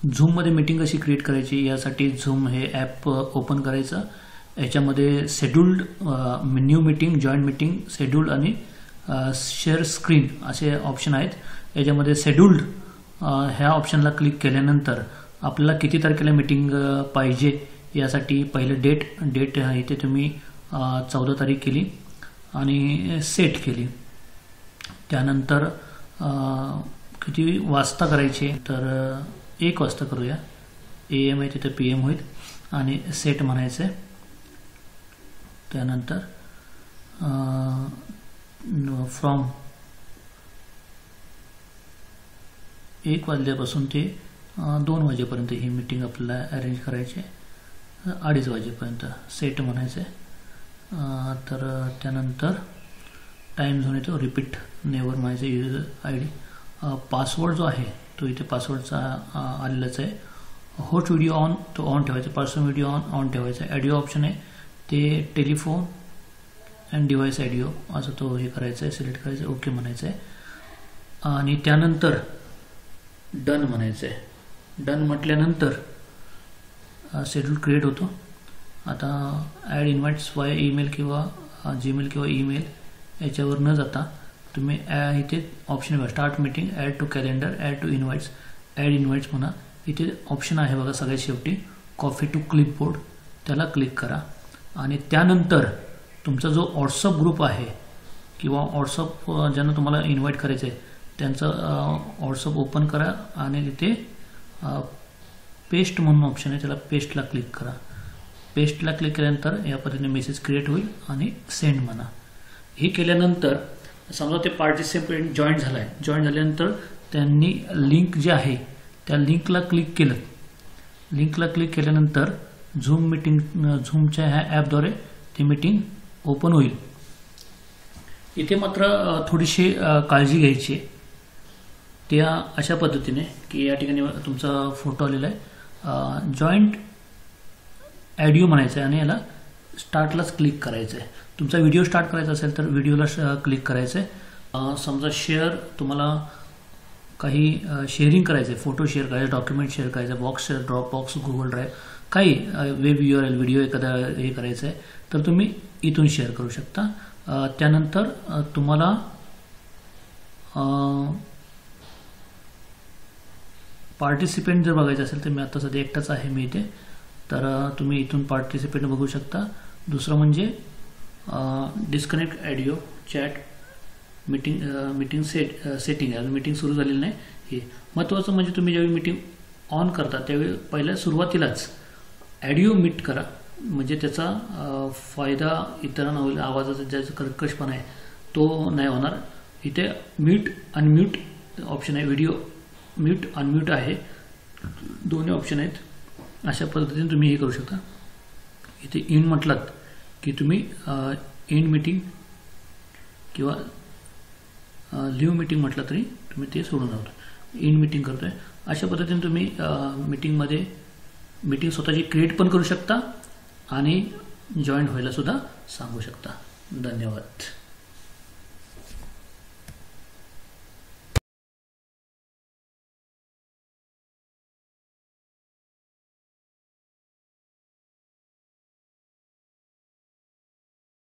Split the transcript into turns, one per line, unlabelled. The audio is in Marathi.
झूममध्ये मीटिंग कशी क्रिएट करायची यासाठी झूम हे ॲप ओपन करायचं. याच्यामध्ये scheduled, new meeting, joint meeting, scheduled आणि शेअर स्क्रीन असे ऑप्शन आहेत. याच्यामध्ये शेड्यूल्ड ह्या ऑप्शनला क्लिक केल्यानंतर आपल्याला किती तारखेला मीटिंग पाहिजे यासाठी पहिले डेट इथे तुम्ही 14 तारीख केली आणि सेट केली. त्यानंतर किती वाजता करायचे तर 1 वाजता करूया. AM आहे तिथे PM होईल आणि सेट म्हणायचं आहे. त्यानंतर फ्रॉम 1 वाजल्यापासून ते 2 वाजेपर्यंत ही मीटिंग आपल्याला अरेंज करायची आहे. 2:30 वाजेपर्यंत सेट म्हणायचं आहे. तर त्यानंतर टाईम झोन येतो, रिपीट नेवर म्हणायचं, युजर ID. पासवर्ड जो आहे तो इथे पासवर्डचा आलेलाच आहे. होस्ट व्हिडिओ ऑन तो ऑन ठेवायचा, पर्सनल व्हिडिओ ऑन ठेवायचा. ऑडिओ ऑप्शन आहे ते टेलिफोन अँड डिव्हाइस ऑडिओ असं तो हे करायचं आहे, सिलेक्ट करायचं, ओके म्हणायचं आहे. आणि त्यानंतर डन म्हणायचं आहे. डन म्हटल्यानंतर शेड्यूल क्रिएट होतो. आता ॲड इन्व्हाइट्स वाया ईमेल किंवा जीमेल किंवा ईमेल याच्यावर न जाता तुम्ही इथे ऑप्शन बघा, start meeting, add to calendar, add to invites, add invites म्हणा. इथे ऑप्शन आहे बघा सगळ्यात शेवटी, कॉपी टू क्लिपबोर्ड, त्याला क्लिक करा. आणि त्यानंतर तुमचा जो व्हॉट्सअप ग्रुप आहे किंवा व्हॉट्सअप ज्यांना तुम्हाला इन्व्हाइट करायचं आहे त्यांचं व्हॉट्सअप ओपन करा आणि तिथे पेस्ट म्हणून ऑप्शन आहे, त्याला पेस्टला क्लिक करा. पेस्टला क्लिक केल्यानंतर या पद्धतीने मेसेज क्रिएट होईल आणि सेंड म्हणा. हे केल्यानंतर समजा ते पार्टिसिपेंट जॉईन झाला आहे. जॉईन झाल्यानंतर त्यांनी लिंक जे आहे त्या लिंकला क्लिक केलं. लिंकला क्लिक केल्यानंतर झूम मीटिंग, झूमच्या ह्या ॲपद्वारे ती मीटिंग ओपन होईल. इथे मात्र थोडीशी काळजी घ्यायची आहे. त्या अशा पद्धतीने की या ठिकाणी तुमचा फोटो आलेला आहे, जॉईंट ऑडिओ म्हणायचं आहे आणि याला स्टार्टलाच क्लिक करायचं आहे. तुमचा व्हिडिओ स्टार्ट करायचा असेल तर व्हिडिओला क्लिक करायचं आहे. समजा शेअर, तुम्हाला काही शेअरिंग करायचं आहे, फोटो शेअर करायचे, डॉक्युमेंट शेअर करायचं, box share, Dropbox, Google drive, काही वेब URL व्हिडिओ एखादा हे करायचं आहे तर तुम्ही इथून शेअर करू शकता. त्यानंतर तुम्हाला पार्टिसिपेंट जर बघायचं असेल तर मी आता सध्या एकटाच आहे मी इथे, तर तुम्ही इथून पार्टिसिपेंट बघू शकता. दुसरं म्हणजे disconnect audio, chat, meeting setting आहे, मीटिंग सुरू झालेली नाही. हे महत्त्वाचं म्हणजे तुम्ही ज्यावेळी मीटिंग ऑन करता त्यावेळी पहिल्या सुरुवातीलाच ऑडिओ म्यूट करा, म्हणजे त्याचा फायदा इतरांना होईल. आवाजाचा ज्याचा कर्कशपणा आहे तो नाही होणार. इथे म्यूट अनम्यूट ऑप्शन आहे, व्हिडिओ म्यूट अनम्यूट आहे, दोन्ही ऑप्शन आहेत. अशा पद्धतीने तुम्ही हे करू शकता. इथे इन म्हटलात की तुम्ही इन मीटिंग किंवा लिव्ह मीटिंग म्हटलं तरी तुम्ही ते सोडून जाता. इन मीटिंग करतोय अशा पद्धतीने तुम्ही मीटिंगमध्ये मीटिंग स्वतःची क्रिएट पण करू शकता आणि जॉईन व्हायला सुद्धा सांगू शकता. धन्यवाद.